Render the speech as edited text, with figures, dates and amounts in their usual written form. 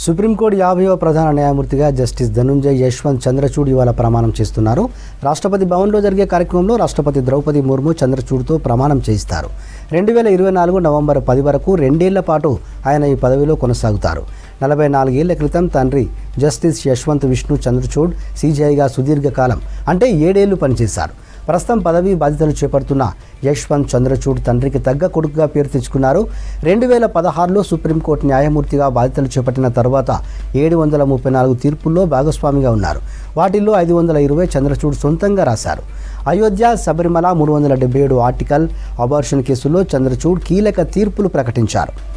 Supreme court 50వ ప్రధాన న్యాయమూర్తిగా justice Dhananjay Yashwant Chandrachud ఇవాళ ప్రమాణం చేస్తున్నారు. రాష్ట్రపతి భవన్లో జరిగే కార్యక్రమంలో రాష్ట్రపతి ద్రౌపది ముర్ము చంద్రచూడ్తో ప్రమాణం చేయిస్తారు. 2024 నవంబర్ 10 వరకు 2 ఏళ్ల పాటు ఆయన ఈ పదవిలో కొనసాగుతారు. 44 ఏళ్ల క్రితం తండ్రి జస్టిస్ యశ్వంత్ విష్ణు చంద్రచూడ్ సీజేఐగా సుదీర్ఘకాలం అంటే 7 ఏళ్లు పనిచేశారు. ప్రస్తుతం పదవీ బాధ్యతలు చేపడుతున్న యశ్వంత్ చంద్రచూడ్ తండ్రికి తగ్గ కొడుకుగా పేరు తెచ్చుకున్నారు. 2016లో సుప్రీంకోర్టు న్యాయమూర్తిగా బాధ్యతలు చేపట్టిన తర్వాత 734 తీర్పుల్లో భాగస్వామిగా ఉన్నారు. వాటిల్లో 520 చంద్రచూడ్ సొంతంగా రాశారు. అయోధ్య, శబరిమల, 377 ఆర్టికల్, అబార్షన్ కేసుల్లో చంద్రచూడ్ కీలక తీర్పులు ప్రకటించారు.